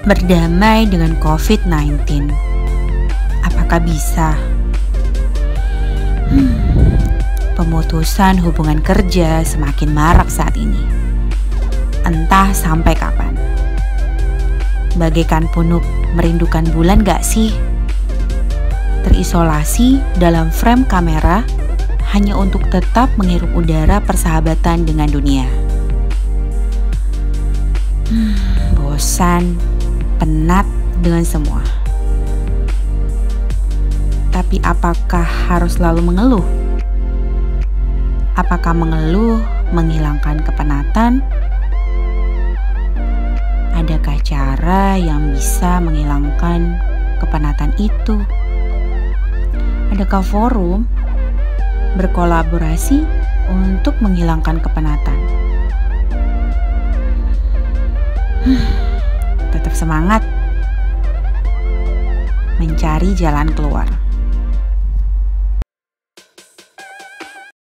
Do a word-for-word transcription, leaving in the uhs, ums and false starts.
Berdamai dengan covid sembilan belas. Apakah bisa? Hmm, pemutusan hubungan kerja semakin marak saat ini. Entah sampai kapan. Bagaikan punuk merindukan bulan gak sih? Terisolasi dalam frame kamera hanya untuk tetap menghirup udara persahabatan dengan dunia. Hmm, bosan, penat dengan semua. Tapi apakah harus selalu mengeluh? Apakah mengeluh menghilangkan kepenatan? Adakah cara yang bisa menghilangkan kepenatan itu? Adakah forum berkolaborasi untuk menghilangkan kepenatan? Hmm, tetap semangat mencari jalan keluar.